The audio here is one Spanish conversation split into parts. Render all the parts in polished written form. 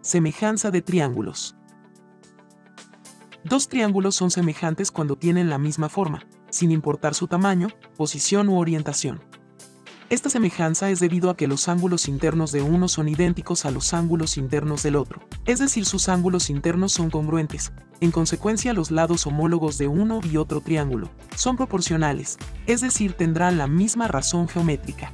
Semejanza de triángulos. Dos triángulos son semejantes cuando tienen la misma forma, sin importar su tamaño, posición u orientación. Esta semejanza es debido a que los ángulos internos de uno son idénticos a los ángulos internos del otro, es decir, sus ángulos internos son congruentes. En consecuencia, los lados homólogos de uno y otro triángulo son proporcionales, es decir, tendrán la misma razón geométrica.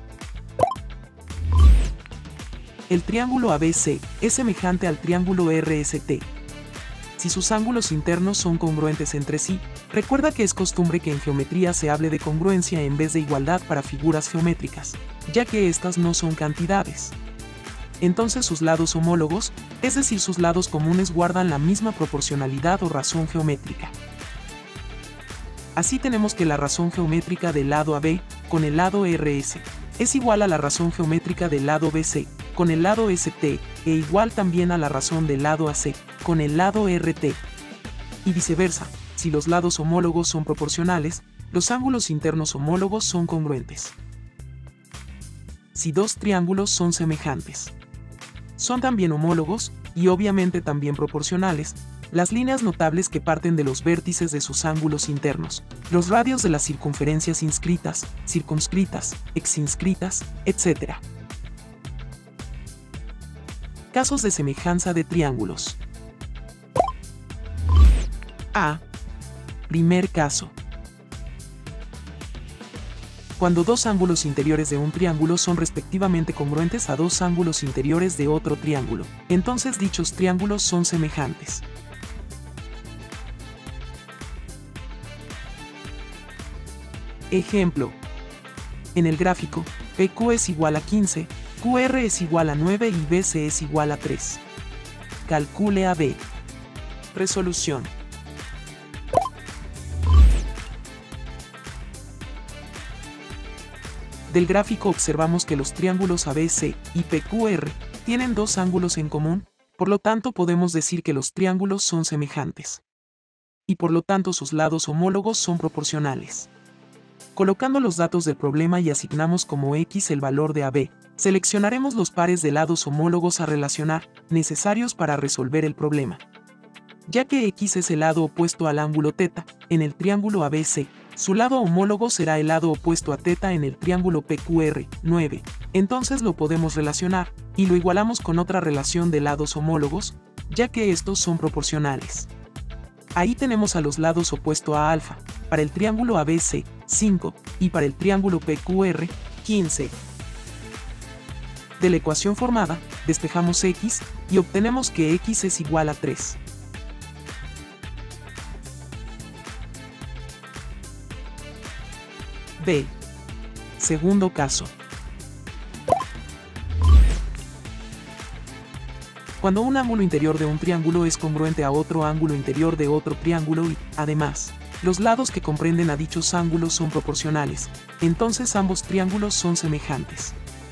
El triángulo ABC es semejante al triángulo RST. Si sus ángulos internos son congruentes entre sí, recuerda que es costumbre que en geometría se hable de congruencia en vez de igualdad para figuras geométricas, ya que estas no son cantidades. Entonces sus lados homólogos, es decir, sus lados comunes, guardan la misma proporcionalidad o razón geométrica. Así tenemos que la razón geométrica del lado AB con el lado RS es igual a la razón geométrica del lado BC con el lado ST e igual también a la razón del lado AC con el lado RT. Y viceversa, si los lados homólogos son proporcionales, los ángulos internos homólogos son congruentes. Si dos triángulos son semejantes, son también homólogos, y obviamente también proporcionales, las líneas notables que parten de los vértices de sus ángulos internos, los radios de las circunferencias inscritas, circunscritas, exinscritas, etc. Casos de semejanza de triángulos. A. Primer caso. Cuando dos ángulos interiores de un triángulo son respectivamente congruentes a dos ángulos interiores de otro triángulo, entonces dichos triángulos son semejantes. Ejemplo. En el gráfico, PQ es igual a 15, QR es igual a 9 y BC es igual a 3. Calcule AB. Resolución. Del gráfico observamos que los triángulos ABC y PQR tienen dos ángulos en común, por lo tanto podemos decir que los triángulos son semejantes. Y por lo tanto sus lados homólogos son proporcionales. Colocando los datos del problema y asignamos como X el valor de AB, seleccionaremos los pares de lados homólogos a relacionar, necesarios para resolver el problema. Ya que X es el lado opuesto al ángulo θ, en el triángulo ABC, su lado homólogo será el lado opuesto a θ en el triángulo PQR, 9. Entonces lo podemos relacionar, y lo igualamos con otra relación de lados homólogos, ya que estos son proporcionales. Ahí tenemos a los lados opuestos a alfa, para el triángulo ABC, 5, y para el triángulo PQR, 15. De la ecuación formada, despejamos X, y obtenemos que X es igual a 3. B. Segundo caso. Cuando un ángulo interior de un triángulo es congruente a otro ángulo interior de otro triángulo y, además, los lados que comprenden a dichos ángulos son proporcionales, entonces ambos triángulos son semejantes.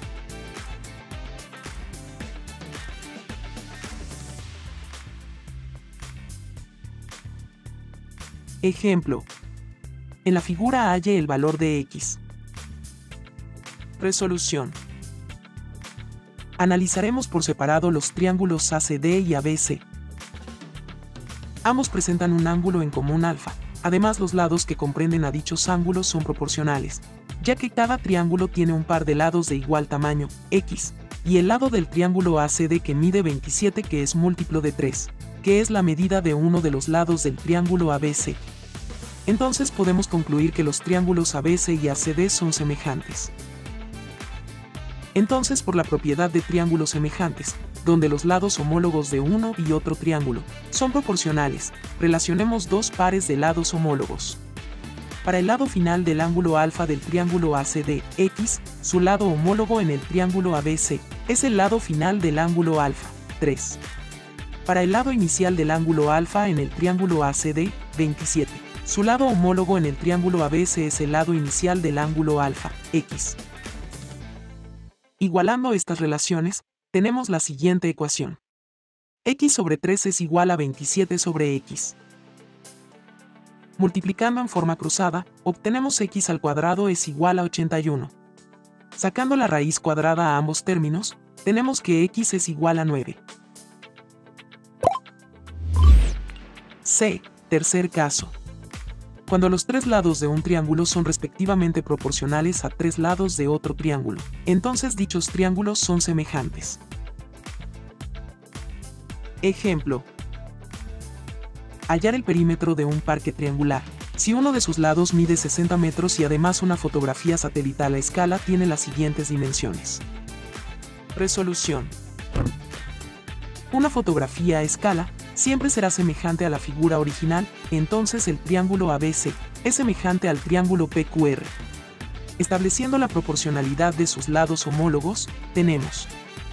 Ejemplo. En la figura halle el valor de X. Resolución. Analizaremos por separado los triángulos ACD y ABC. Ambos presentan un ángulo en común alfa. Además, los lados que comprenden a dichos ángulos son proporcionales, ya que cada triángulo tiene un par de lados de igual tamaño, X, y el lado del triángulo ACD que mide 27, que es múltiplo de 3, que es la medida de uno de los lados del triángulo ABC. Entonces podemos concluir que los triángulos ABC y ACD son semejantes. Entonces, por la propiedad de triángulos semejantes, donde los lados homólogos de uno y otro triángulo son proporcionales, relacionemos dos pares de lados homólogos. Para el lado final del ángulo alfa del triángulo ACD, X, su lado homólogo en el triángulo ABC, es el lado final del ángulo alfa, 3. Para el lado inicial del ángulo alfa en el triángulo ACD, 27. Su lado homólogo en el triángulo ABC es el lado inicial del ángulo alfa, X. Igualando estas relaciones, tenemos la siguiente ecuación. X sobre 3 es igual a 27 sobre X. Multiplicando en forma cruzada, obtenemos X al cuadrado es igual a 81. Sacando la raíz cuadrada a ambos términos, tenemos que X es igual a 9. C. Tercer caso. Cuando los tres lados de un triángulo son respectivamente proporcionales a tres lados de otro triángulo, entonces dichos triángulos son semejantes. Ejemplo. Hallar el perímetro de un parque triangular. Si uno de sus lados mide 60 metros y además una fotografía satelital a escala tiene las siguientes dimensiones. Resolución. Una fotografía a escala siempre será semejante a la figura original, entonces el triángulo ABC es semejante al triángulo PQR. Estableciendo la proporcionalidad de sus lados homólogos, tenemos: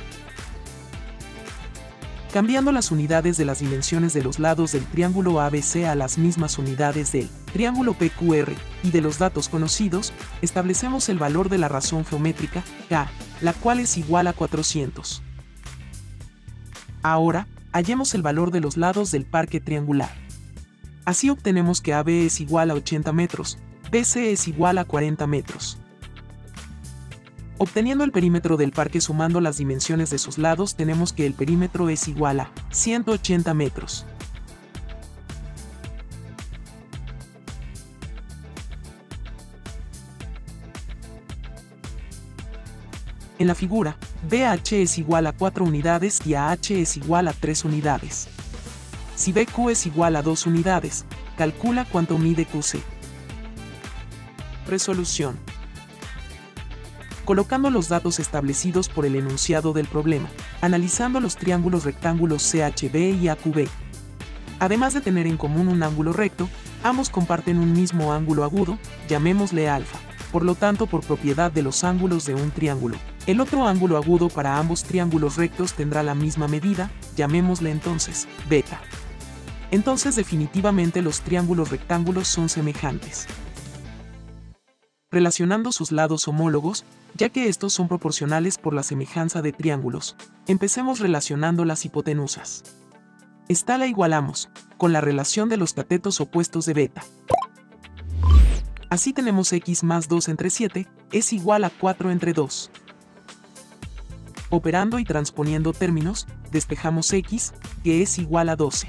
cambiando las unidades de las dimensiones de los lados del triángulo ABC a las mismas unidades del triángulo PQR y de los datos conocidos, establecemos el valor de la razón geométrica, K, la cual es igual a 400. Ahora, hallemos el valor de los lados del parque triangular. Así obtenemos que AB es igual a 80 metros, BC es igual a 40 metros. Obteniendo el perímetro del parque sumando las dimensiones de sus lados, tenemos que el perímetro es igual a 180 metros. En la figura, BH es igual a 4 unidades y AH es igual a 3 unidades. Si BQ es igual a 2 unidades, calcula cuánto mide QC. Resolución. Colocando los datos establecidos por el enunciado del problema, analizando los triángulos rectángulos CHB y AQB. Además de tener en común un ángulo recto, ambos comparten un mismo ángulo agudo, llamémosle alfa. Por lo tanto, por propiedad de los ángulos de un triángulo, el otro ángulo agudo para ambos triángulos rectos tendrá la misma medida, llamémosle entonces beta. Entonces definitivamente los triángulos rectángulos son semejantes. Relacionando sus lados homólogos, ya que estos son proporcionales por la semejanza de triángulos, empecemos relacionando las hipotenusas. Esta la igualamos con la relación de los catetos opuestos de beta. Así tenemos x más 2 entre 7 es igual a 4 entre 2. Operando y transponiendo términos, despejamos x, que es igual a 12.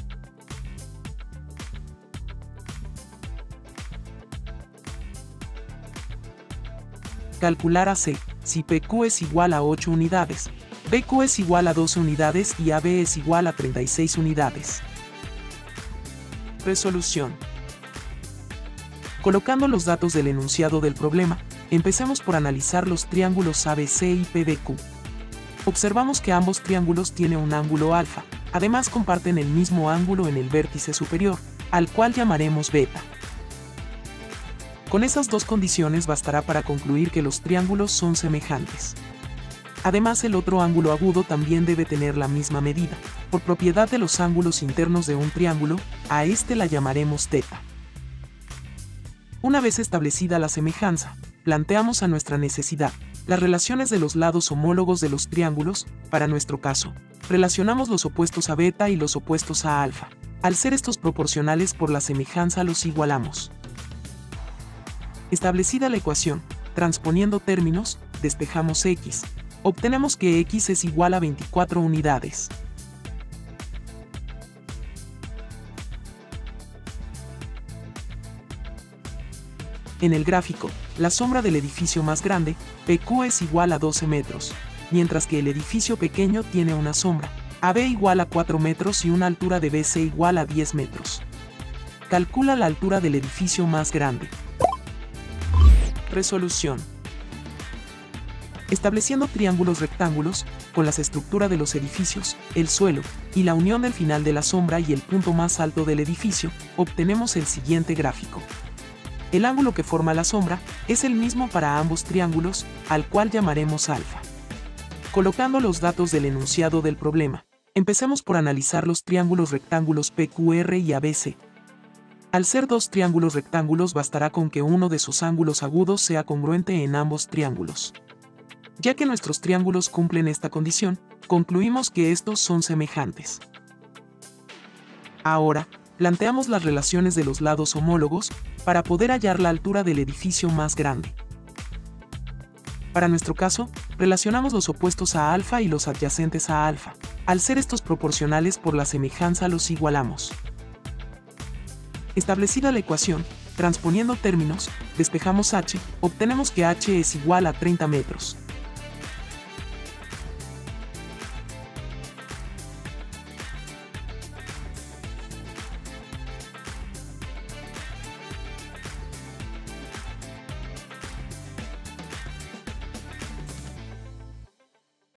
Calcular AC, si PQ es igual a 8 unidades, BQ es igual a 12 unidades y AB es igual a 36 unidades. Resolución. Colocando los datos del enunciado del problema, empecemos por analizar los triángulos ABC y PBQ. Observamos que ambos triángulos tienen un ángulo alfa, además comparten el mismo ángulo en el vértice superior, al cual llamaremos beta. Con esas dos condiciones bastará para concluir que los triángulos son semejantes. Además, el otro ángulo agudo también debe tener la misma medida. Por propiedad de los ángulos internos de un triángulo, a este la llamaremos θ. Una vez establecida la semejanza, planteamos a nuestra necesidad las relaciones de los lados homólogos de los triángulos. Para nuestro caso, relacionamos los opuestos a beta y los opuestos a alfa. Al ser estos proporcionales por la semejanza los igualamos. Establecida la ecuación, transponiendo términos, despejamos x. Obtenemos que x es igual a 24 unidades. En el gráfico, la sombra del edificio más grande, PQ es igual a 12 metros, mientras que el edificio pequeño tiene una sombra, AB igual a 4 metros y una altura de BC igual a 10 metros. Calcula la altura del edificio más grande. Resolución. Estableciendo triángulos rectángulos, con las estructuras de los edificios, el suelo, y la unión del final de la sombra y el punto más alto del edificio, obtenemos el siguiente gráfico. El ángulo que forma la sombra es el mismo para ambos triángulos, al cual llamaremos alfa. Colocando los datos del enunciado del problema, empecemos por analizar los triángulos rectángulos PQR y ABC. Al ser dos triángulos rectángulos bastará con que uno de sus ángulos agudos sea congruente en ambos triángulos. Ya que nuestros triángulos cumplen esta condición, concluimos que estos son semejantes. Ahora, planteamos las relaciones de los lados homólogos para poder hallar la altura del edificio más grande. Para nuestro caso, relacionamos los opuestos a alfa y los adyacentes a alfa. Al ser estos proporcionales por la semejanza los igualamos. Establecida la ecuación, transponiendo términos, despejamos h, obtenemos que h es igual a 30 metros.